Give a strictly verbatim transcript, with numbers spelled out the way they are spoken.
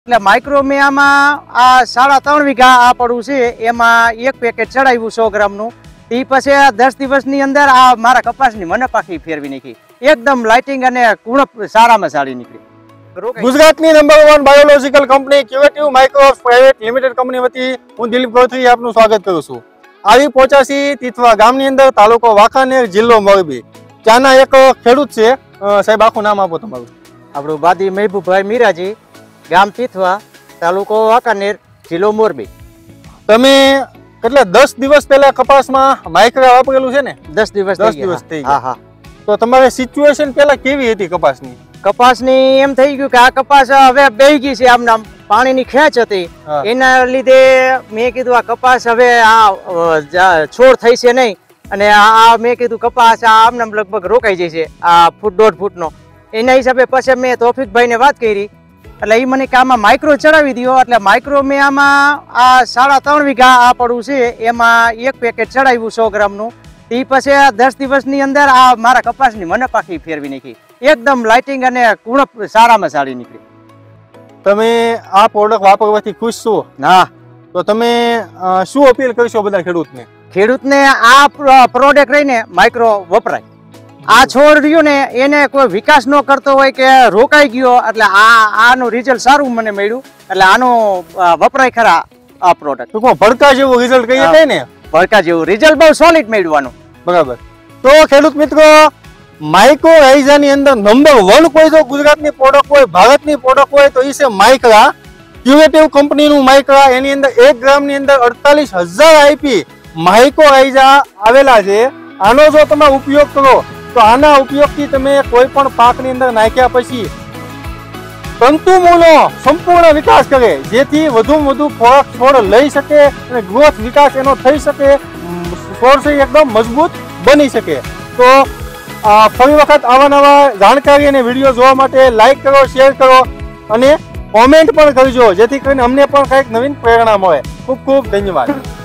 એટલે માઇક્રોમિયામાં આ સાડા ત્રણ વીઘા આ પડવું છે એમાં એક પેકેટ ચડાવ્યું સો ગ્રામનું. એ પછી દસ દિવસની અંદર આ મારા કપાસની મને પાકી ફેરવી નાખી, એકદમ લાઇટિંગ અને ગુણ સારામાં સારી નીકળી. ગુજરાતની નંબર વન બાયોલોજીકલ કંપની ક્યુએટિવ માઇક્રોપ્સ પ્રાઇવેટ લિમિટેડ કંપની વતી હું દિલીપ ગોત્રી આપનું સ્વાગત કરું છું. આવી પહોંચાસી તીથવા ગામની અંદર, તાલુકો વાંકાનેર, જિલ્લો મોરબી. ત્યાંના એક ખેડૂત છે. સાહેબ આખું નામ આપો તમારું. આપણું બાદી મહેબૂબભાઈ મીરાજી, ગામ તીથવા, તાલુકો વાંકાનેર, જિલ્લો મોરબી. તમે કેટલા દસ દિવસ પહેલા કપાસમાં માઇક્રા વાપરેલું છે ને? દસ દિવસ દસ દિવસ થઈ ગયા. હા હા. તો તમારી સિચ્યુએશન પહેલા કેવી હતી કપાસની? કપાસની એમ થઈ ગયું કે આ કપાસ હવે બેહી ગઈ છે, આમ નામ પાણીની ખેંચ હતી, એના લીધે મેં કીધું આ કપાસ હવે આ છોડ થઈ છે નહીં, અને આ મેં કીધું કપાસ આ આમ નામ લગભગ રોકાઈ જશે આ ફૂટ દોઢ ફૂટનો. એના હિસાબે પછી મેં તોફિકભાઈને વાત કરી, એટલે એ મને કે આમાં માઇક્રો ચડાવી દો. એટલે માઇક્રો મેં આમાં આ સાડા ત્રણ વીઘા આ પડવું છે એમાં એક પેકેટ ચડાવ્યું સો ગ્રામનું. એ પછી દસ દિવસની અંદર આ મારા કપાસની મને પાકી ફેરવી નાખી, એકદમ લાઇટિંગ અને ગુણ સારામાં સારી નીકળી. તમે આ પ્રોડક્ટ વાપરવાથી ખુશ છો? ના. તો તમે શું અપીલ કરશો બધા ખેડૂતને? ખેડૂતને આ પ્રોડક્ટ રહીને માઇક્રો વપરાય. આ છોડ રહ્યો ને એને કોઈ વિકાસ ન કરતો હોય કે રોકાઈ ગયો, એટલે આ આનું રિઝલ્ટ સારું મને મળ્યું, એટલે આનું વપરાય ખરા આ પ્રોડક્ટ. ટૂંકમાં ભડકા જેવું રિઝલ્ટ કહીએ કઈ ને? ભડકા જેવું રિઝલ્ટ બહુ સોલિડ મળ્યું. બરાબર. તો ખેડૂત મિત્રો, માઇક્રો રાઇઝાની અંદર નંબર વન કોઈ જો ગુજરાતની પ્રોડક્ટ હોય, ભારતની પ્રોડક્ટ હોય તો એ છે માઇક્રા. ક્યુએટિવ કંપનીનું માઇક્રા. એની અંદર એક ગ્રામની અંદર અડતાલીસ હજાર આઈપી માઇક્રો રાઇઝા આવેલા છે. આનો જો તમે ઉપયોગ કરો તો આના ઉપયોગથી તમે કોઈ પણ પાકની અંદર નાખ્યા પછી તંતુમૂળનો સંપૂર્ણ વિકાસ કરે, જેથી વધુમાં વધુ ફળક છોડ લઈ શકે અને ગ્રોથ વિકાસ એનો થઈ શકે, છોડ છે એકદમ મજબૂત બની શકે. તો ફરી વખત આવા નવા જાણકારી અને વિડીયો જોવા માટે લાઈક કરો, શેર કરો અને કોમેન્ટ પણ કરજો, જેથી કરીને અમને પણ કંઈક નવીન પ્રેરણા મળે. ખૂબ ખૂબ ધન્યવાદ.